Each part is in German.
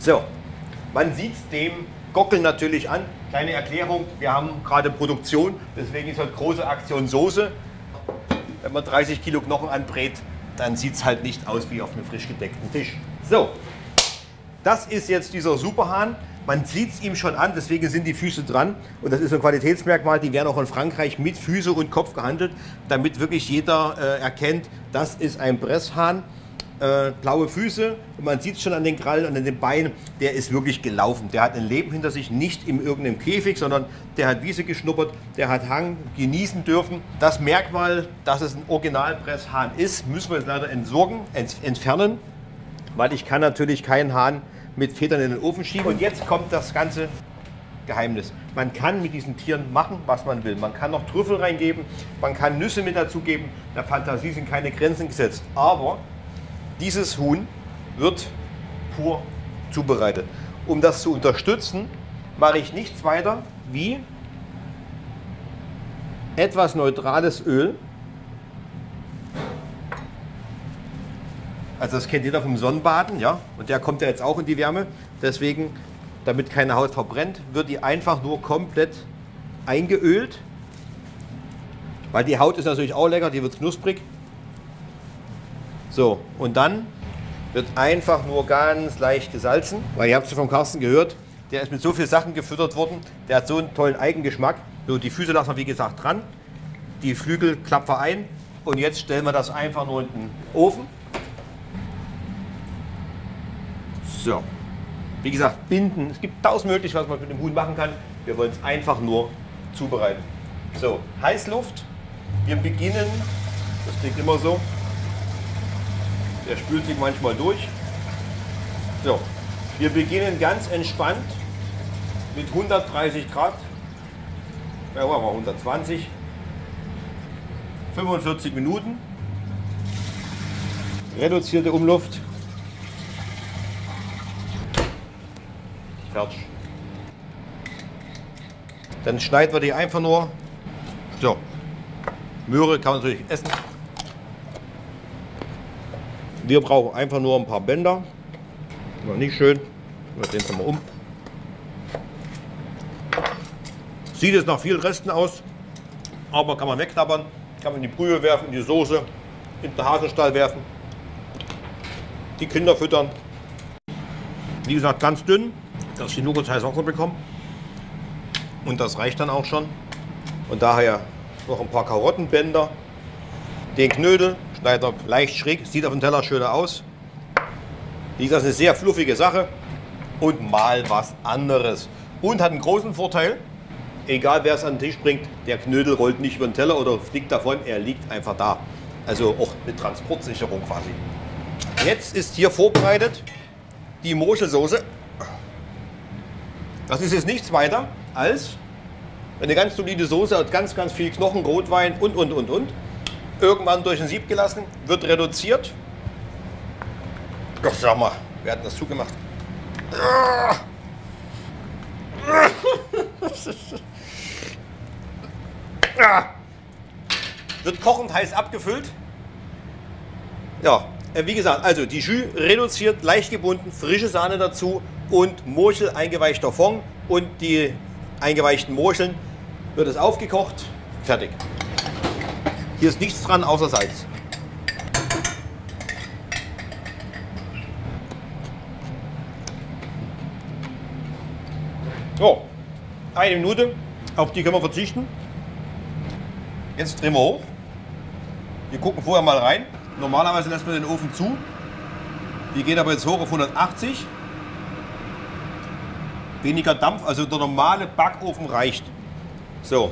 So, man sieht es dem Gockel natürlich an. Kleine Erklärung, wir haben gerade Produktion, deswegen ist halt große Aktion Soße. Wenn man 30 Kilo Knochen anbrät, dann sieht es halt nicht aus wie auf einem frisch gedeckten Tisch. So, das ist jetzt dieser Superhahn. Man sieht es ihm schon an, deswegen sind die Füße dran. Und das ist ein Qualitätsmerkmal, die werden auch in Frankreich mit Füße und Kopf gehandelt, damit wirklich jeder erkennt, das ist ein Presshahn. Blaue Füße, und man sieht es schon an den Krallen und an den Beinen, der ist wirklich gelaufen. Der hat ein Leben hinter sich, nicht in irgendeinem Käfig, sondern der hat Wiese geschnuppert, der hat Hang genießen dürfen. Das Merkmal, dass es ein Originalpresshahn ist, müssen wir jetzt leider entfernen, weil ich kann natürlich keinen Hahn mit Federn in den Ofen schieben. Und jetzt kommt das ganze Geheimnis. Man kann mit diesen Tieren machen, was man will. Man kann noch Trüffel reingeben, man kann Nüsse mit dazugeben. Der Fantasie sind keine Grenzen gesetzt. Aber dieses Huhn wird pur zubereitet. Um das zu unterstützen, mache ich nichts weiter wie etwas neutrales Öl. Also das kennt jeder vom Sonnenbaden, ja, und der kommt ja jetzt auch in die Wärme. Deswegen, damit keine Haut verbrennt, wird die einfach nur komplett eingeölt. Weil die Haut ist natürlich auch lecker, die wird knusprig. So, und dann wird einfach nur ganz leicht gesalzen, weil ihr habt es ja vom Carsten gehört, der ist mit so vielen Sachen gefüttert worden, der hat so einen tollen Eigengeschmack. So, die Füße lassen wir wie gesagt dran, die Flügel klappen wir ein und jetzt stellen wir das einfach nur in den Ofen. So, wie gesagt, binden, es gibt 1000 Möglichkeiten, was man mit dem Huhn machen kann, wir wollen es einfach nur zubereiten. So, Heißluft, wir beginnen, das klingt immer so. Der spült sich manchmal durch. So, wir beginnen ganz entspannt mit 130 Grad. Ja, machen wir 120. 45 Minuten. Reduzierte Umluft. Fertig. Dann schneiden wir die einfach nur. So, Möhre kann man natürlich essen. Wir brauchen einfach nur ein paar Bänder. Noch nicht schön. Wir drehen es mal um. Sieht jetzt nach vielen Resten aus, aber kann man wegknabbern. Kann man in die Brühe werfen, in die Soße, in den Hasenstall werfen. Die Kinder füttern. Wie gesagt, ganz dünn, dass die nur kurz heiß Wasser bekommen. Und das reicht dann auch schon. Und daher noch ein paar Karottenbänder. Den Knödel schneidet er leicht schräg, sieht auf dem Teller schöner aus. Wie gesagt, eine sehr fluffige Sache und mal was anderes. Und hat einen großen Vorteil, egal wer es an den Tisch bringt, der Knödel rollt nicht über den Teller oder fliegt davon, er liegt einfach da. Also auch eine Transportsicherung quasi. Jetzt ist hier vorbereitet die Moshelsoße. Das ist jetzt nichts weiter als eine ganz solide Soße, hat ganz viel Knochen, Rotwein und. Irgendwann durch ein Sieb gelassen, wird reduziert. Doch, sag mal, wer hat das zugemacht? Wird kochend heiß abgefüllt. Ja, wie gesagt, also die Jus reduziert, leicht gebunden, frische Sahne dazu und Morchel eingeweichter Fond und die eingeweichten Morcheln wird es aufgekocht, fertig. Hier ist nichts dran außer Salz. So, 1 Minute, auf die können wir verzichten. Jetzt drehen wir hoch. Wir gucken vorher mal rein. Normalerweise lässt man den Ofen zu. Wir gehen aber jetzt hoch auf 180. Weniger Dampf, also der normale Backofen reicht. So.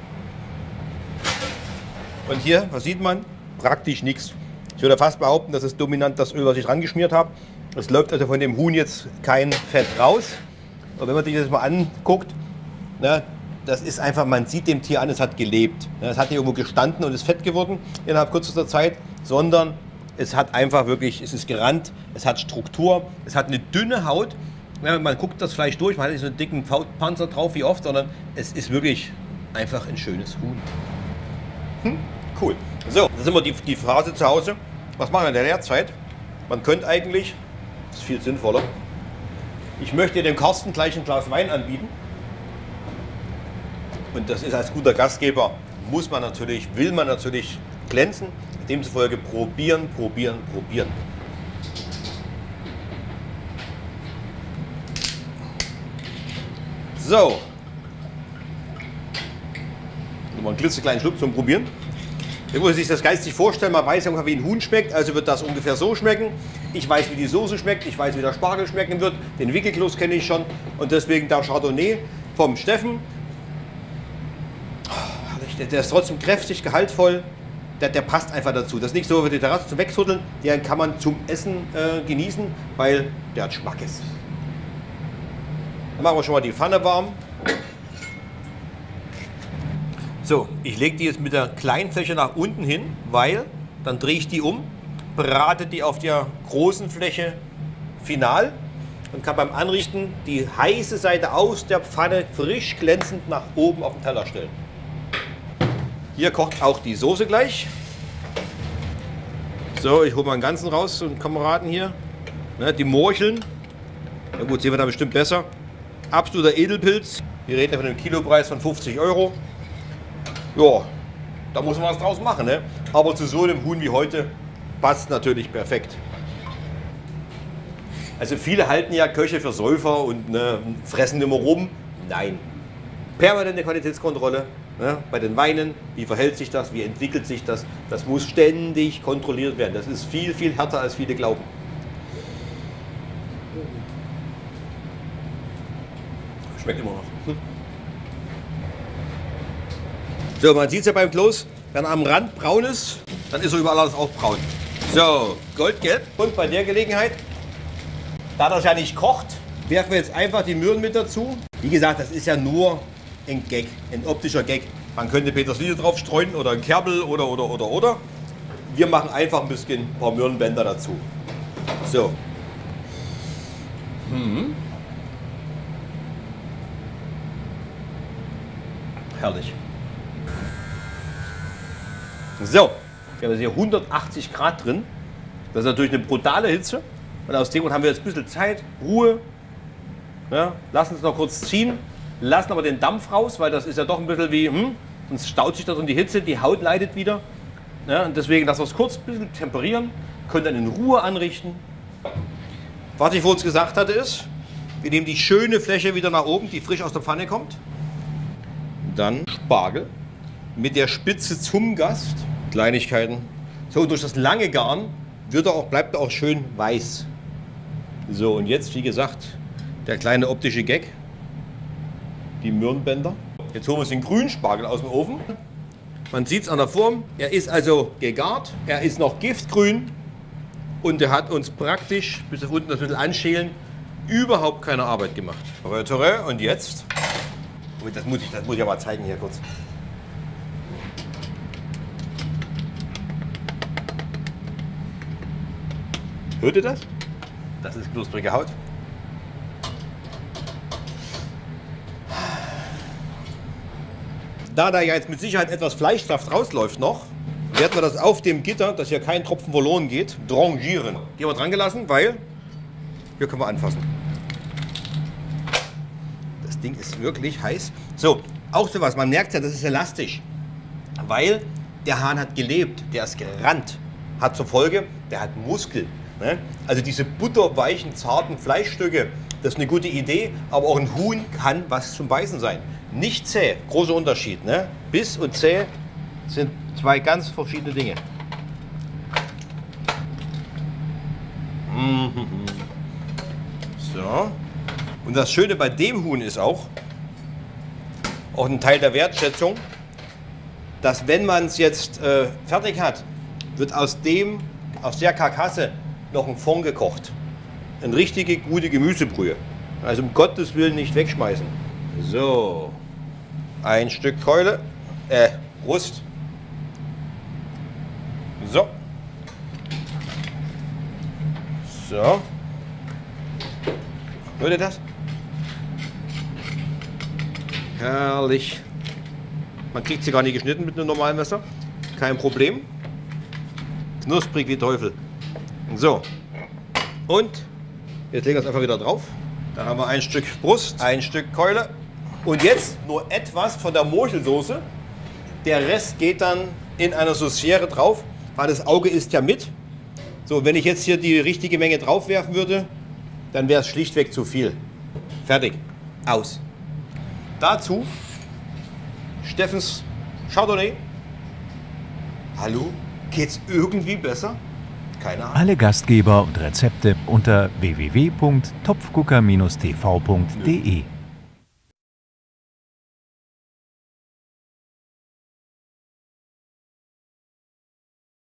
Und hier, was sieht man? Praktisch nichts. Ich würde fast behaupten, das ist dominant das Öl, was ich dran geschmiert habe. Es läuft also von dem Huhn jetzt kein Fett raus. Und wenn man sich das mal anguckt, ne, das ist einfach, man sieht dem Tier an, es hat gelebt. Es hat nicht irgendwo gestanden und ist fett geworden innerhalb kürzester Zeit, sondern es hat einfach wirklich, es ist gerannt, es hat Struktur, es hat eine dünne Haut. Ja, man guckt das Fleisch durch, man hat nicht so einen dicken Panzer drauf wie oft, sondern es ist wirklich einfach ein schönes Huhn. Cool. So, dann sind wir die Phase zu Hause. Was machen wir in der Lehrzeit? Man könnte eigentlich, das ist viel sinnvoller, Ich möchte dem Carsten gleich ein Glas Wein anbieten. Und das ist als guter Gastgeber, will man natürlich glänzen. Demzufolge probieren, probieren, probieren. So. Nochmal einen klitzekleinen Schluck zum Probieren. Wenn man sich das geistig vorstellen, man weiß ja, wie ein Huhn schmeckt, also wird das ungefähr so schmecken. Ich weiß, wie die Soße schmeckt, ich weiß, wie der Spargel schmecken wird. Den Wickelkloß kenne ich schon und deswegen der Chardonnay vom Steffen. Der ist trotzdem kräftig, gehaltvoll. Der passt einfach dazu. Das ist nicht so für die Terrasse zum Wegsuddeln. Den kann man zum Essen genießen, weil der hat Schmackes. Dann machen wir schon mal die Pfanne warm. So, ich lege die jetzt mit der kleinen Fläche nach unten hin, weil dann drehe ich die um, brate die auf der großen Fläche final und kann beim Anrichten die heiße Seite aus der Pfanne frisch glänzend nach oben auf den Teller stellen. Hier kocht auch die Soße gleich. So, ich hole mal einen ganzen raus, so einen Kameraden hier. Ne, die Morcheln. Na gut, sehen wir da bestimmt besser. Absoluter Edelpilz. Wir reden ja von einem Kilopreis von 50 Euro. Ja, da muss man was draus machen. Ne? Aber zu so einem Huhn wie heute passt natürlich perfekt. Also viele halten ja Köche für Säufer und ne, fressen immer rum. Nein. Permanente Qualitätskontrolle. Ne? Bei den Weinen, wie verhält sich das, wie entwickelt sich das, das muss ständig kontrolliert werden. Das ist viel, viel härter, als viele glauben. Schmeckt immer noch. So, man sieht es ja beim Kloß, wenn er am Rand braun ist, dann ist er überall alles auch braun. So, goldgelb. Und bei der Gelegenheit, da das ja nicht kocht, werfen wir jetzt einfach die Möhren mit dazu. Wie gesagt, das ist ja nur ein Gag, ein optischer Gag. Man könnte Petersilie drauf streuen oder ein Kerbel oder. Wir machen einfach ein paar Möhrenbänder dazu. So. Herrlich. So, wir haben hier 180 Grad drin. Das ist natürlich eine brutale Hitze. Und aus dem Grund haben wir jetzt ein bisschen Zeit, Ruhe. Ja, lassen es noch kurz ziehen. Lassen aber den Dampf raus, weil das ist ja doch ein bisschen wie, sonst staut sich das um die Hitze, die Haut leidet wieder. Ja, und deswegen lassen wir es kurz ein bisschen temperieren, können dann in Ruhe anrichten. Was ich vor uns gesagt hatte ist, wir nehmen die schöne Fläche wieder nach oben, die frisch aus der Pfanne kommt. Dann Spargel mit der Spitze zum Gast. Kleinigkeiten. So, durch das lange Garn bleibt er auch schön weiß. So, und jetzt, wie gesagt, der kleine optische Gag. Die Möhrenbänder. Jetzt holen wir uns den grünen Spargel aus dem Ofen. Man sieht es an der Form. Er ist also gegart. Er ist noch giftgrün. Und er hat uns praktisch, bis auf unten das bisschen anschälen, überhaupt keine Arbeit gemacht. Und jetzt, das muss ich ja mal zeigen hier kurz. Hört ihr das? Das ist knusprige Haut. Da ja jetzt mit Sicherheit etwas Fleischsaft rausläuft noch, werden wir das auf dem Gitter, dass hier kein Tropfen verloren geht, drangieren. Die haben wir dran gelassen, weil hier können wir anfassen. Das Ding ist wirklich heiß. So, auch sowas, man merkt ja, das ist elastisch, weil der Hahn hat gelebt, der ist gerannt, hat zur Folge, der hat Muskel. Ne? Also diese butterweichen, zarten Fleischstücke, das ist eine gute Idee, aber auch ein Huhn kann was zum Beißen sein. Nicht zäh, großer Unterschied. Ne? Biss und zäh sind zwei ganz verschiedene Dinge. So. Und das Schöne bei dem Huhn ist auch ein Teil der Wertschätzung, dass wenn man es jetzt fertig hat, wird aus der Karkasse noch ein Fond gekocht. Eine richtige, gute Gemüsebrühe. Also um Gottes Willen nicht wegschmeißen. So, ein Stück Keule, Brust. So. So. Hört ihr das? Herrlich. Man kriegt sie gar nicht geschnitten mit einem normalen Messer. Kein Problem. Knusprig wie Teufel. So. Und jetzt legen wir es einfach wieder drauf. Da haben wir ein Stück Brust, ein Stück Keule. Und jetzt nur etwas von der Mochelsoße. Der Rest geht dann in einer Sauciere drauf, weil das Auge isst ja mit. So, wenn ich jetzt hier die richtige Menge drauf werfen würde, dann wäre es schlichtweg zu viel. Fertig. Aus. Dazu Steffens Chardonnay. Hallo? Geht's irgendwie besser? Keine Ahnung. Alle Gastgeber und Rezepte unter www.topfgucker-tv.de